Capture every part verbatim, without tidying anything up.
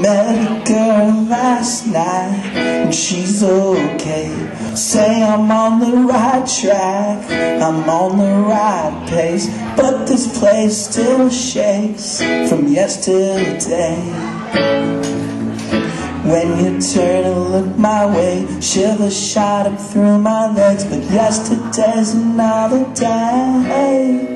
Met a girl last night and she's okay. Say I'm on the right track, I'm on the right pace, but this place still shakes from yesterday. When you turn and look my way, shivers shot up through my legs, but yesterday's another day.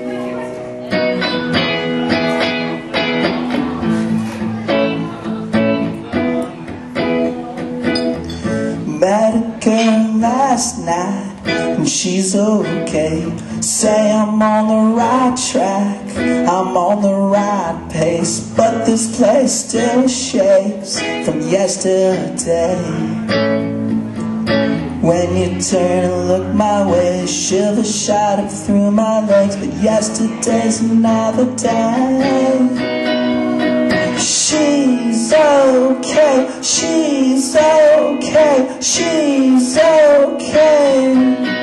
Met a girl last night and she's okay. Say I'm on the right track, I'm on the right pace, but this place still shakes from yesterday. When you turn and look my way, shivers shot up through my legs, but yesterday's another day. She's okay, she's okay, she's okay.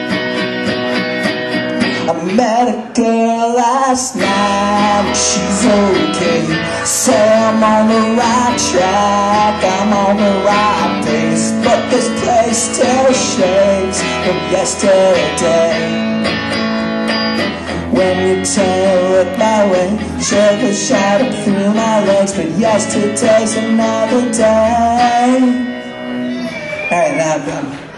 I met a girl last night, she's okay. Say I'm on the right track, I'm on the right pace, but this place still shakes from yesterday. When you turn and look my way, shivers shot up through my legs, but yesterday's another day. Alright, now I'm done.